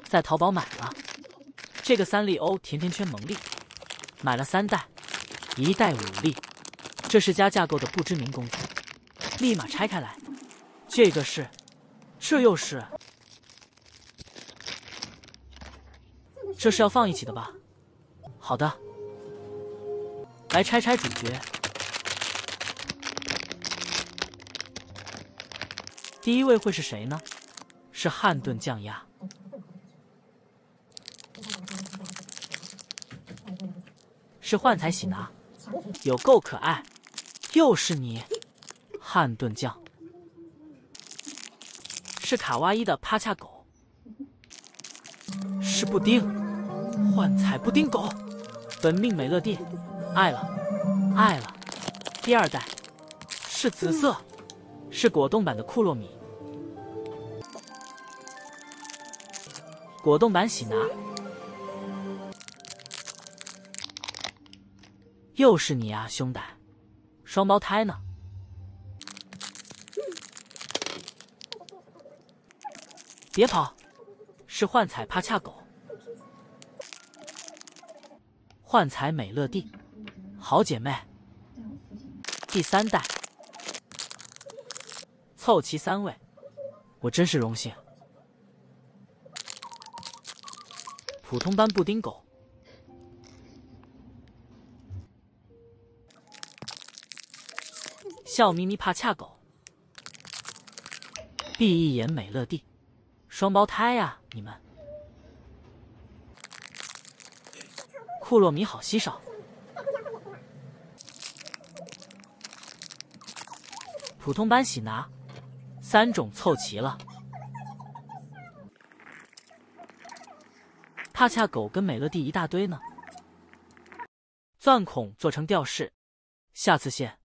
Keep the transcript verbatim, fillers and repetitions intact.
在淘宝买了这个三丽鸥甜甜圈萌丽，买了三袋，一袋五粒。这是加价购的不知名公仔，立马拆开来，这个是，这又是，这是要放一起的吧？好的，来拆拆主角。第一位会是谁呢？是汉顿酱鸭。是幻彩喜拿，有够可爱。又是你，汉顿酱。是卡哇伊的帕恰狗。是布丁，幻彩布丁狗。本命美乐蒂，爱了，爱了。第二代是紫色，是果冻版的库洛米。果冻版喜拿。又是你啊，兄弟！双胞胎呢？别跑！是幻彩帕恰狗。幻彩美乐蒂，好姐妹。第三代，凑齐三位，我真是荣幸。普通班布丁狗。笑眯眯帕恰狗。闭一眼美乐蒂，双胞胎呀、啊，你们。库洛米好稀少。普通班喜拿，三种凑齐了。帕恰狗跟美乐蒂一大堆呢。钻孔做成吊饰，下次见。